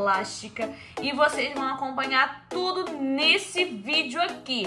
plástica e vocês vão acompanhar tudo nesse vídeo aqui.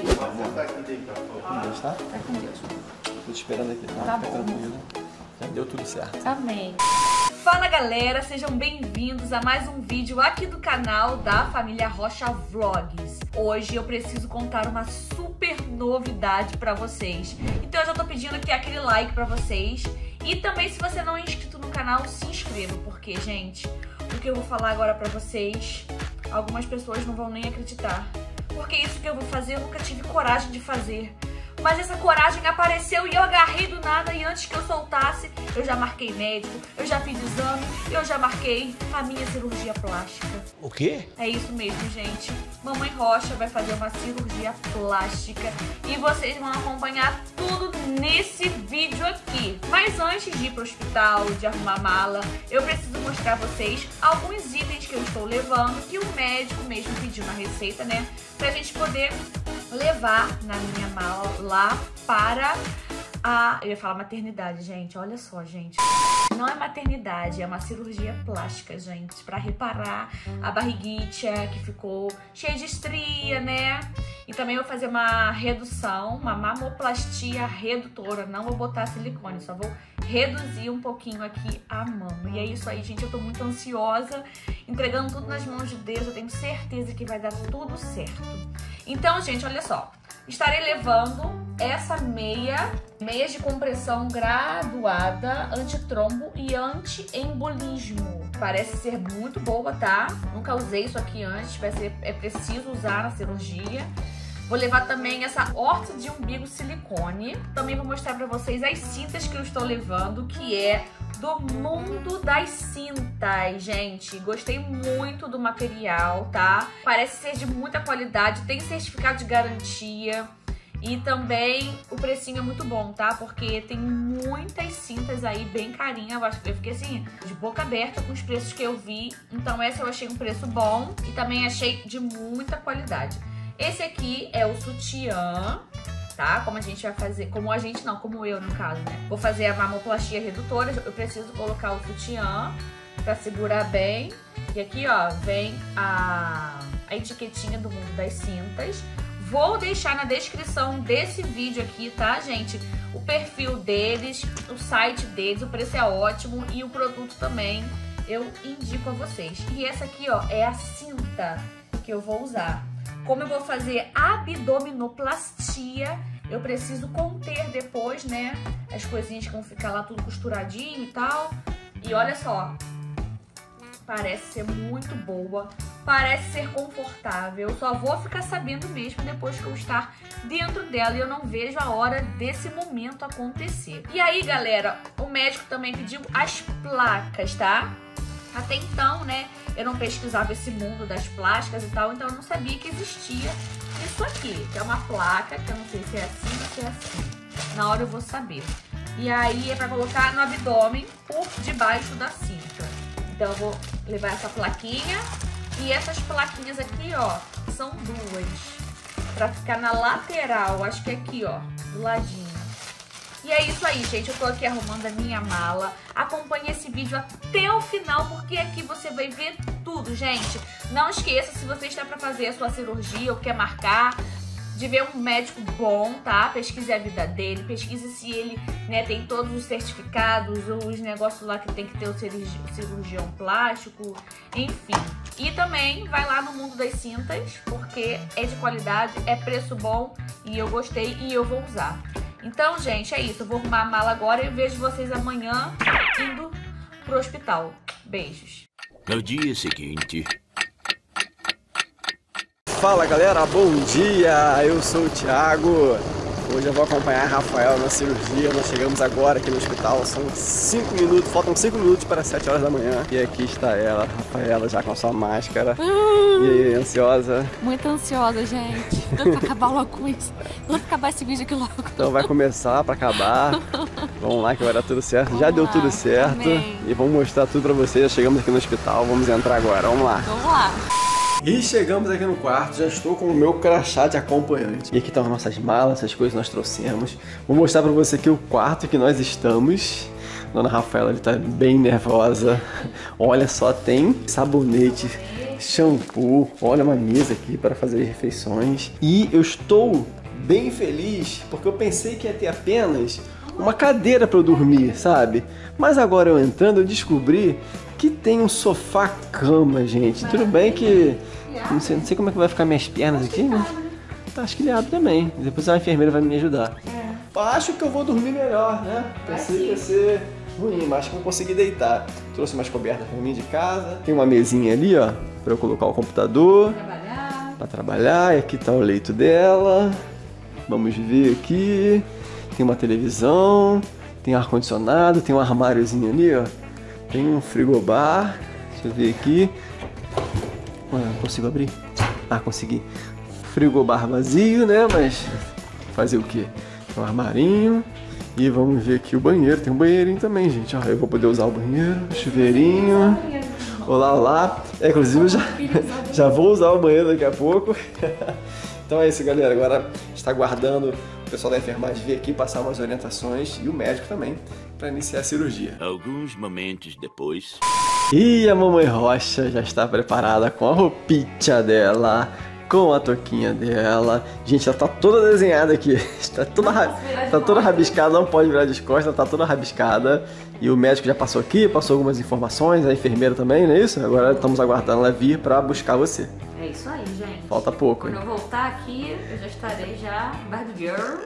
Tá? Tá com Deus. Tô te esperando aqui, tá? Tá Fica bom. tranquilo. Já deu tudo certo. Amém. Fala galera, sejam bem-vindos a mais um vídeo aqui do canal da família Rocha Vlogs. Hoje eu preciso contar uma super novidade pra vocês. Então eu já tô pedindo aqui aquele like pra vocês. E também, se você não é inscrito no canal, se inscreva. Porque, gente, o que eu vou falar agora pra vocês, algumas pessoas não vão nem acreditar. Porque isso que eu vou fazer, eu nunca tive coragem de fazer. Mas essa coragem apareceu e eu agarrei do nada. E antes que eu soltasse, eu já marquei médico, eu já fiz exame, eu já marquei a minha cirurgia plástica. O quê? É isso mesmo, gente. Mamãe Rocha vai fazer uma cirurgia plástica e vocês vão acompanhar tudo nesse vídeo aqui. Mas antes de ir pro hospital, de arrumar mala, eu preciso mostrar a vocês alguns itens que eu estou levando, que o médico mesmo pediu na receita, né? Pra gente poder levar na minha mala lá para a... Eu ia falar maternidade, gente. Olha só, gente. Não é maternidade, é uma cirurgia plástica, gente. Pra reparar a barriguita que ficou cheia de estria, né? E também vou fazer uma redução, uma mamoplastia redutora. Não vou botar silicone, só vou reduzir um pouquinho aqui a mama. E é isso aí, gente. Eu tô muito ansiosa, entregando tudo nas mãos de Deus. Eu tenho certeza que vai dar tudo certo. Então, gente, olha só. Estarei levando essa meia de compressão graduada, antitrombo e anti-embolismo. Parece ser muito boa, tá? Nunca usei isso aqui antes, é preciso usar na cirurgia. Vou levar também essa horta de umbigo silicone. Também vou mostrar pra vocês as cintas que eu estou levando, que é do mundo das cintas, gente. Gostei muito do material, tá? Parece ser de muita qualidade, tem certificado de garantia. E também o precinho é muito bom, tá? Porque tem muitas cintas aí bem carinha. Eu fiquei assim, de boca aberta com os preços que eu vi. Então essa eu achei um preço bom e também achei de muita qualidade. Esse aqui é o sutiã, tá? Como a gente vai fazer, como eu no caso, né? Vou fazer a mamoplastia redutora, eu preciso colocar o sutiã pra segurar bem. E aqui, ó, vem a etiquetinha do mundo das cintas. Vou deixar na descrição desse vídeo aqui, tá, gente? O perfil deles, o site deles, o preço é ótimo e o produto também eu indico a vocês. E essa aqui, ó, é a cinta que eu vou usar. Como eu vou fazer abdominoplastia, eu preciso conter depois, né, as coisinhas que vão ficar lá tudo costuradinho e tal. E olha só, parece ser muito boa, parece ser confortável. Eu só vou ficar sabendo mesmo depois que eu estar dentro dela e eu não vejo a hora desse momento acontecer. E aí, galera, o médico também pediu as placas, tá? Até então, né, eu não pesquisava esse mundo das plásticas e tal, então eu não sabia que existia isso aqui, que é uma placa, que eu não sei se é assim ou se é assim. Na hora eu vou saber. E aí é pra colocar no abdômen por debaixo da cinta. Então eu vou levar essa plaquinha e essas plaquinhas aqui, ó, são duas. Pra ficar na lateral, acho que é aqui, ó, do ladinho. E é isso aí, gente. Eu tô aqui arrumando a minha mala. Acompanhe esse vídeo até o final, porque aqui você vai ver tudo, gente. Não esqueça, se você está pra fazer a sua cirurgia ou quer marcar, de ver um médico bom, tá? Pesquise a vida dele, pesquise se ele, né, tem todos os certificados, os negócios lá que tem que ter o cirurgião plástico, enfim. E também vai lá no mundo das cintas, porque é de qualidade, é preço bom e eu gostei e eu vou usar. Então, gente, é isso. Eu vou arrumar a mala agora e eu vejo vocês amanhã indo pro hospital. Beijos. No dia seguinte... Fala galera, bom dia! Eu sou o Thiago. Hoje eu vou acompanhar a Rafaela na cirurgia. Nós chegamos agora aqui no hospital. São 5 minutos, faltam 5 minutos para 7 horas da manhã. E aqui está ela, Rafaela, já com a sua máscara. E aí, ansiosa? Muito ansiosa, gente. Tudo pra acabar logo com isso. Vamos acabar esse vídeo aqui logo. Então vai começar para acabar. Vamos lá que vai dar tudo certo. Vamos já deu lá. Tudo certo. Amém. E vamos mostrar tudo para vocês. Já chegamos aqui no hospital. Vamos entrar agora. Vamos lá. Vamos lá. E chegamos aqui no quarto, já estou com o meu crachá de acompanhante. E aqui estão as nossas malas, essas coisas que nós trouxemos. Vou mostrar pra você aqui o quarto que nós estamos. Dona Rafaela está bem nervosa. Olha só, tem sabonete, shampoo, olha uma mesa aqui para fazer refeições. E eu estou bem feliz porque eu pensei que ia ter apenas uma cadeira para eu dormir, sabe? Mas agora eu entrando, eu descobri que tem um sofá-cama, gente. Tudo bem que não sei como é que vai ficar minhas pernas aqui, né? Acho que ele abre também. Depois a enfermeira vai me ajudar. Acho que eu vou dormir melhor, né? Pensei que ia ser ruim, mas acho que eu vou conseguir deitar. Trouxe umas cobertas pra mim de casa. Tem uma mesinha ali, ó, pra eu colocar o computador. Pra trabalhar. E aqui tá o leito dela. Vamos ver aqui. Tem uma televisão. Tem ar-condicionado. Tem um armáriozinho ali, ó. Tem um frigobar. Deixa eu ver aqui. Consigo abrir? Ah, consegui. Frigobar vazio, né? Mas fazer o quê? Tem um armarinho. E vamos ver aqui o banheiro. Tem um banheirinho também, gente. Ó, eu vou poder usar o banheiro. Chuveirinho. Olá, olá. Inclusive eu já vou usar o banheiro daqui a pouco. Então é isso, galera. Agora está aguardando o pessoal da enfermagem vir aqui passar umas orientações e o médico também para iniciar a cirurgia. Alguns momentos depois. E a mamãe Rocha já está preparada com a roupinha dela, com a touquinha dela. Gente, ela tá toda desenhada aqui. Está toda rabiscada, não pode virar de costas, ela tá toda rabiscada. E o médico já passou aqui, passou algumas informações, a enfermeira também, não é isso? Agora estamos aguardando ela vir para buscar você. É isso aí, gente. Falta pouco, hein? Quando eu voltar aqui, eu já estarei Barbie Girl.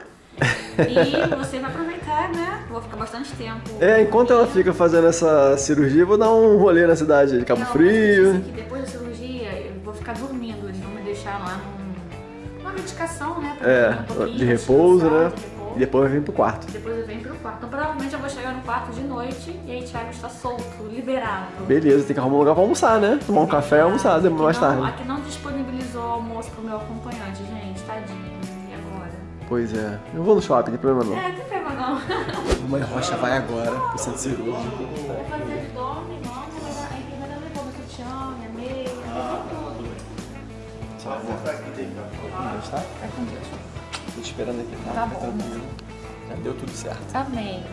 E você vai aproveitar, né? Vou ficar bastante tempo. Enquanto ela fica fazendo essa cirurgia, eu vou dar um rolê na cidade de Cabo Frio. Que depois da cirurgia, eu vou ficar dormindo. Eles vão me deixar lá numa medicação, né? De repouso, né? E depois vai vir pro quarto. Depois eu venho pro quarto. Então provavelmente eu vou chegar no quarto de noite e aí Thiago está solto, liberado. Beleza, tem que arrumar um lugar pra almoçar, né? Tomar um café e almoçar depois mais tarde. Aqui não disponibilizou almoço pro meu acompanhante, gente. Tadinho. E agora? Pois é. Eu vou no shopping, não tem problema não. Não tem problema não. Mamãe Rocha vai agora pro centro cirúrgico. Vai fazer abdômen, mama. A enfermeira levou meu sutiã, minha meia, levou tudo. Tchau, amor. Vai com Deus, tá? Vai com Deus. Tô te esperando aqui, tá? Tá bom. Já deu tudo certo. Amém.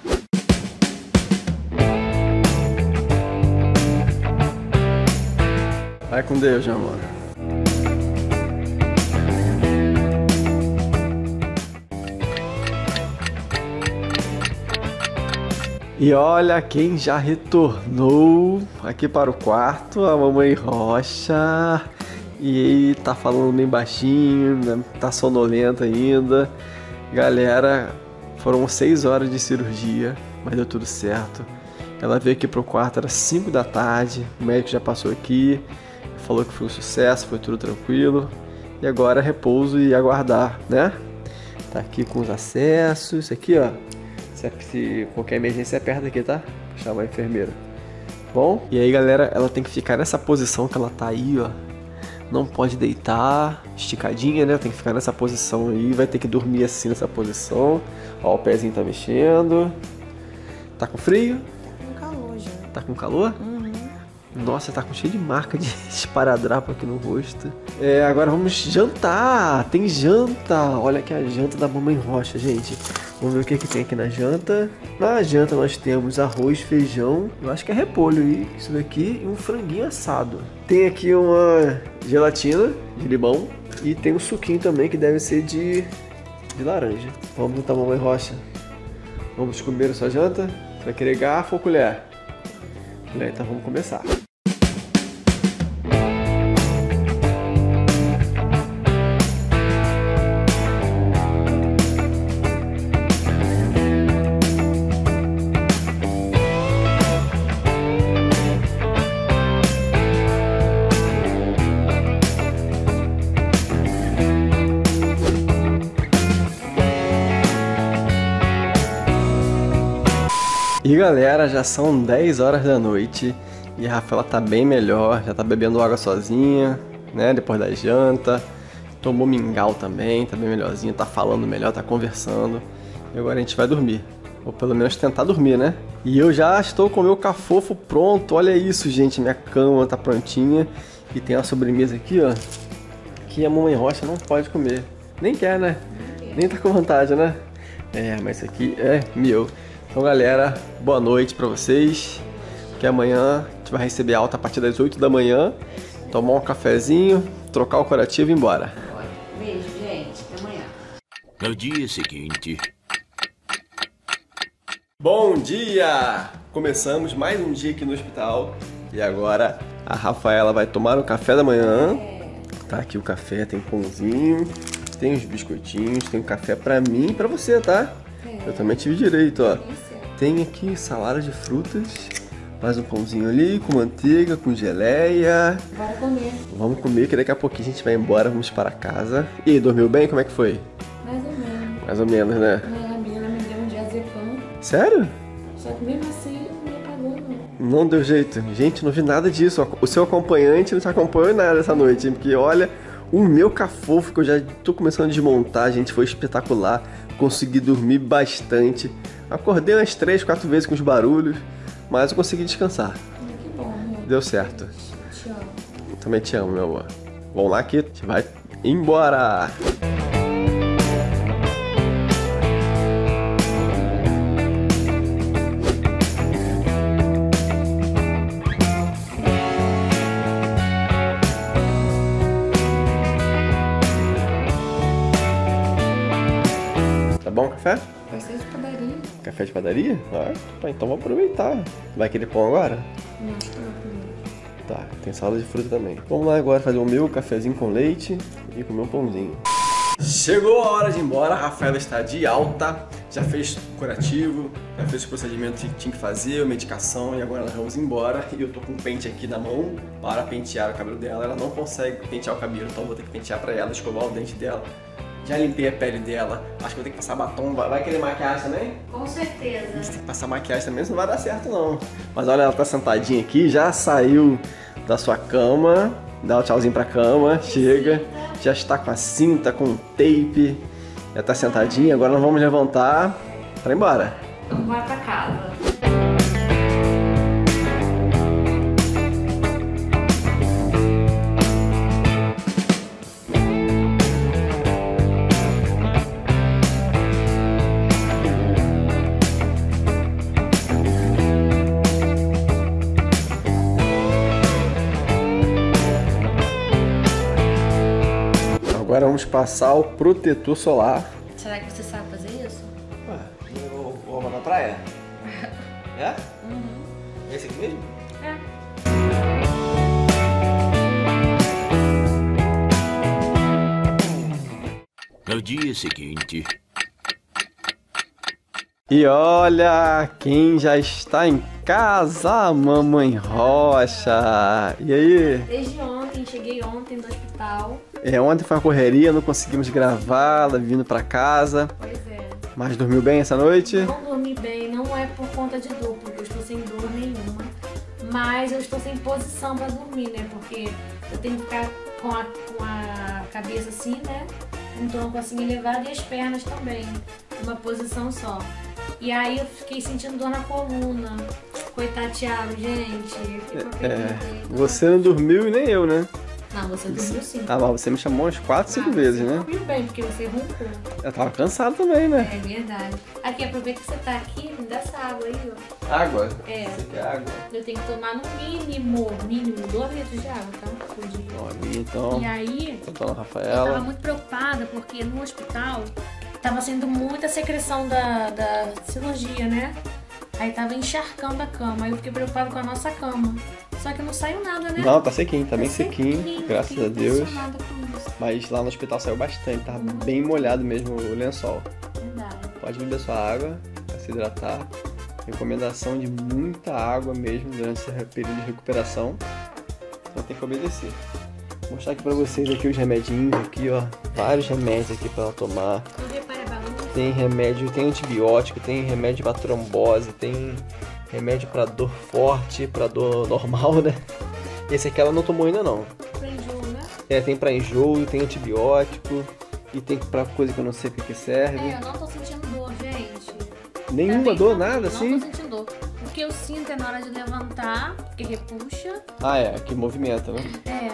Vai com Deus, meu amor. E olha quem já retornou aqui para o quarto, a mamãe Rocha. E tá falando bem baixinho, né? Tá sonolenta ainda. Galera, foram 6 horas de cirurgia, mas deu tudo certo. Ela veio aqui pro quarto, era 5 da tarde, o médico já passou aqui, falou que foi um sucesso, foi tudo tranquilo. E agora é repouso e aguardar, né? Tá aqui com os acessos, aqui ó. Se qualquer emergência aperta aqui, tá? Vou chamar a enfermeira. Bom, e aí galera, ela tem que ficar nessa posição que ela tá aí, ó. Não pode deitar, esticadinha, né? Tem que ficar nessa posição aí, vai ter que dormir assim nessa posição. Ó, o pezinho tá mexendo. Tá com frio? Com calor já. Tá com calor? Nossa, tá com cheio de marca de esparadrapo aqui no rosto. Agora vamos jantar. Tem janta. Olha aqui a janta da mamãe Rocha, gente. Vamos ver o que tem aqui na janta. Na janta nós temos arroz, feijão. Eu acho que é repolho e isso daqui e um franguinho assado. Tem aqui uma gelatina de limão. E tem um suquinho também que deve ser de laranja. Vamos juntar, mamãe Rocha. Vamos comer a sua janta? Vai querer garfo ou colher? Colher, então vamos começar. E galera, já são 10 horas da noite e a Rafaela tá bem melhor, já tá bebendo água sozinha, né, depois da janta, tomou mingau também, tá bem melhorzinha, tá falando melhor, tá conversando, e agora a gente vai dormir, ou pelo menos tentar dormir, né? E eu já estou com o meu cafofo pronto, olha isso gente, minha cama tá prontinha e tem uma sobremesa aqui, ó, que a mamãe Rocha não pode comer, nem quer, né? Nem tá com vontade, né? Mas isso aqui é meu. Então galera, boa noite pra vocês, que amanhã a gente vai receber alta a partir das 8 da manhã tomar um cafezinho, trocar o curativo e ir embora. Beijo, gente. Até amanhã. No dia seguinte. Bom dia! Começamos mais um dia aqui no hospital. E agora a Rafaela vai tomar o café da manhã. Tá aqui o café, tem pãozinho, tem os biscoitinhos, tem o café pra mim e pra você, tá? Eu também tive direito, ó. Tem aqui salada de frutas, mais um pãozinho ali com manteiga, com geleia. Bora comer. Vamos comer que daqui a pouquinho a gente vai embora, vamos para casa. E aí, dormiu bem? Como é que foi? Mais ou menos. Mais ou menos, né? A menina me deu um diazepam. Sério? Só que mesmo assim não me pagou, não. Não deu jeito. Gente, não vi nada disso. O seu acompanhante não te acompanhou em nada essa noite, hein? Porque olha, o meu cafofo que eu já tô começando a desmontar, gente, foi espetacular. Consegui dormir bastante. Acordei umas 3, 4 vezes com os barulhos, mas eu consegui descansar. Que bom, meu. Deu certo. Te amo. Eu também te amo, meu amor. Vamos lá que a gente vai embora. Tá bom o café? Vai ser de padaria. Café de padaria? Ah, tá, então vamos aproveitar. Vai querer pão agora? Não, acho que não. Tá, tem salada de fruta também. Vamos lá agora fazer o meu cafezinho com leite e comer um pãozinho. Chegou a hora de ir embora, a Rafaela está de alta, já fez curativo, já fez os procedimentos que tinha que fazer, medicação, e agora nós vamos embora. E eu tô com um pente aqui na mão para pentear o cabelo dela. Ela não consegue pentear o cabelo, então vou ter que pentear para ela, escovar o dente dela. Já limpei a pele dela, acho que vou ter que passar batom. Vai querer maquiagem também? Com certeza. A gente tem que passar maquiagem também, senão não vai dar certo não. Mas olha, ela tá sentadinha aqui, já saiu da sua cama, dá um tchauzinho pra cama, chega, já está com a cinta, com o tape, já tá sentadinha, agora nós vamos levantar pra ir embora. Vamos embora pra casa. Agora vamos passar o protetor solar. Será que você sabe fazer isso? Ué, eu vou na praia? É? É esse aqui mesmo? É. No dia seguinte. E olha quem já está em casa, a Mamãe Rocha. E aí? Desde ontem, cheguei ontem do hospital. Ontem foi uma correria, não conseguimos gravar, ela vindo pra casa. Pois é. Mas dormiu bem essa noite? Não dormi bem, não é por conta de dor, porque eu estou sem dor nenhuma. Mas eu estou sem posição pra dormir, né? Porque eu tenho que ficar com a cabeça assim, né? Um tronco assim elevado e as pernas também. Uma posição só. E aí eu fiquei sentindo dor na coluna. Coitado, Thiago, gente. Você não dormiu e nem eu, né? Não, você dormiu sim. Ah, mas você me chamou umas 4, 5 vezes, né? Dormiu bem, porque você roncou. Eu tava cansado também, né? É verdade. Aqui, aproveita que você tá aqui, me dá essa água aí, ó. Água? É. Você quer água? Eu tenho que tomar no mínimo 2 litros de água, tá? Por dia. Olha, então. E aí, Tô dona eu tava Rafaela. muito preocupada porque no hospital tava sendo muita secreção da cirurgia, né? Aí tava encharcando a cama. Aí eu fiquei preocupada com a nossa cama. Só que não saiu nada, né? Não, tá sequinho, tá bem sequinho, graças Fiquei a Deus. impressionada com isso. Mas lá no hospital saiu bastante, tava bem molhado mesmo o lençol. Verdade. Pode beber sua água pra se hidratar. Recomendação de muita água mesmo durante esse período de recuperação. Então tem que obedecer. Vou mostrar aqui pra vocês aqui os remedinhos aqui, ó. Vários remédios aqui pra ela tomar. Eu reparo a balança. Tem remédio, tem antibiótico, tem remédio pra trombose, tem remédio pra dor forte, pra dor normal, né? Esse aqui ela não tomou ainda não. Pra enjoo, né? Tem pra enjoo, tem antibiótico e tem pra coisa que eu não sei pra que serve. Eu não tô sentindo dor, gente. Nenhuma Também dor, não- nada assim? Não tô sentindo dor. O que eu sinto é na hora de levantar, porque repuxa. Ah, que movimenta, né?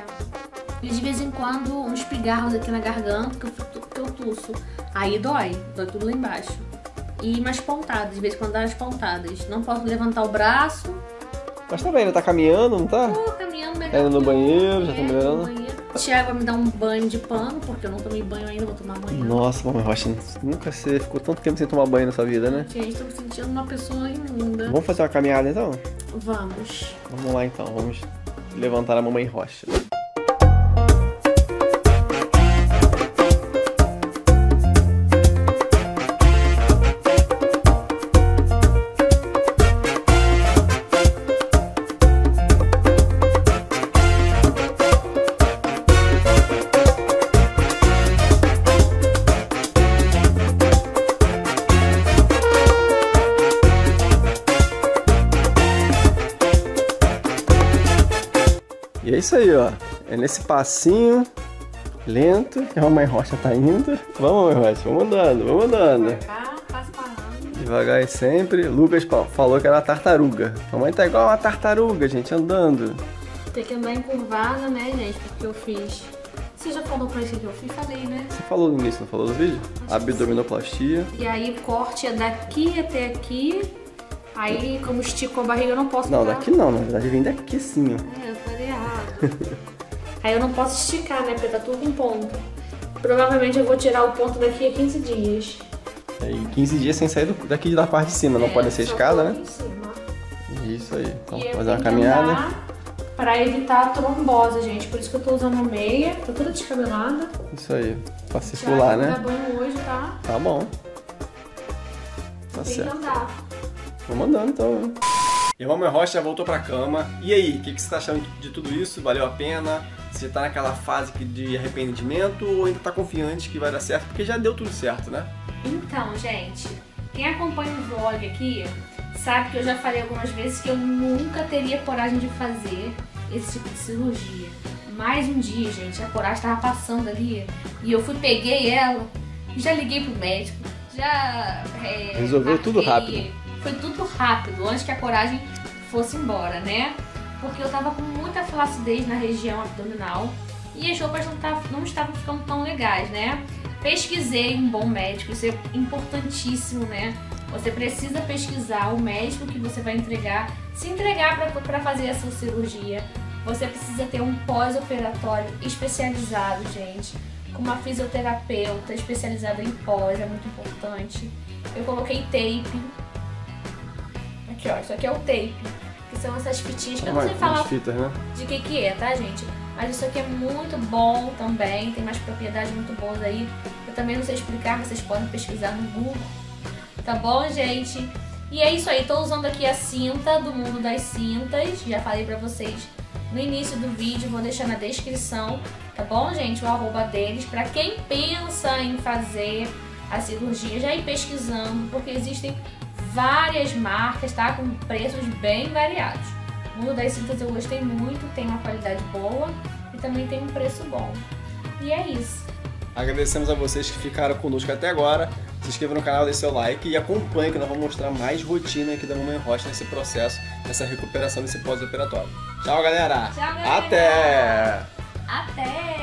E de vez em quando uns pigarros aqui na garganta que eu tuço. Aí dói tudo lá embaixo. E umas pontadas, de vez em quando dá umas pontadas. Não posso levantar o braço. Mas tá bem, né? Tá caminhando, não tá? Tô caminhando melhor. Tá indo no banheiro, já tá no melhorando? banheiro. O Thiago vai me dar um banho de pano, porque eu não tomei banho ainda, vou tomar banho. Nossa, Mamãe Rocha, nunca você ficou tanto tempo sem tomar banho na sua vida, né? Gente, tô me sentindo uma pessoa imunda. Vamos fazer uma caminhada então? Vamos. Vamos lá então, vamos levantar a Mamãe Rocha. E é isso aí, ó. É nesse passinho lento que a Mamãe Rocha tá indo. Vamos, Mamãe Rocha, vamos andando, vamos andando. Cá, passo parando. Devagar e sempre. Lucas falou que era uma tartaruga. Mamãe tá igual uma tartaruga, gente, andando. Tem que andar encurvada, né, gente? Porque eu fiz. Você já falou pra isso que eu fiz? Falei, né? Você falou no início, não falou no vídeo? Abdominoplastia. E aí o corte é daqui até aqui. Aí, como estico a barriga, eu não posso Não, ficar... daqui não, na verdade vem daqui sim, ó. É, eu falei errado. Aí eu não posso esticar, né? Porque tá tudo com ponto. Provavelmente eu vou tirar o ponto daqui a 15 dias. Aí 15 dias sem sair daqui da parte de cima, não pode ser só escada, tô né? em cima. Isso aí. Então, E eu fazer uma tenho que caminhada. andar pra evitar a trombose, gente. Por isso que eu tô usando meia. Tô toda descabelada. Isso aí. Pra circular, Thiago né? vai dar banho hoje, tá? Tá bom. Tá Tem que certo. andar. Vamos andando então. E a Mamãe Rocha já voltou pra cama. E aí, o que você tá achando de tudo isso? Valeu a pena? Você tá naquela fase de arrependimento ou ainda tá confiante que vai dar certo? Porque já deu tudo certo, né? Então, gente, quem acompanha o vlog aqui sabe que eu já falei algumas vezes que eu nunca teria coragem de fazer esse tipo de cirurgia. Mais um dia, gente, a coragem tava passando ali e eu peguei ela, já liguei pro médico, já Resolveu tudo rápido. Foi tudo rápido, antes que a coragem fosse embora, né? Porque eu tava com muita flacidez na região abdominal e as roupas não estavam ficando tão legais, né? Pesquisei um bom médico, isso é importantíssimo, né? Você precisa pesquisar o médico que você vai se entregar para fazer essa cirurgia. Você precisa ter um pós-operatório especializado, gente, com uma fisioterapeuta especializada em pós, é muito importante. Eu coloquei tape. Aqui, ó, isso aqui é o tape, que são essas fitinhas que eu não sei falar fitas, né? de que é, tá, gente? Mas isso aqui é muito bom também, tem umas propriedades muito boas aí. Eu também não sei explicar, vocês podem pesquisar no Google. Tá bom, gente? E é isso aí, tô usando aqui a cinta do Mundo das Cintas. Já falei pra vocês no início do vídeo, vou deixar na descrição, tá bom, gente? O arroba deles, pra quem pensa em fazer a cirurgia, já ir pesquisando, porque existem várias marcas, tá? Com preços bem variados. O Mundo das Cintas eu gostei muito, tem uma qualidade boa e também tem um preço bom. E é isso. Agradecemos a vocês que ficaram conosco até agora. Se inscreva no canal, deixe seu like e acompanhe que nós vamos mostrar mais rotina aqui da Mamãe Rocha nesse processo, nessa recuperação desse pós-operatório. Tchau, galera! Tchau, galera! Até! Até!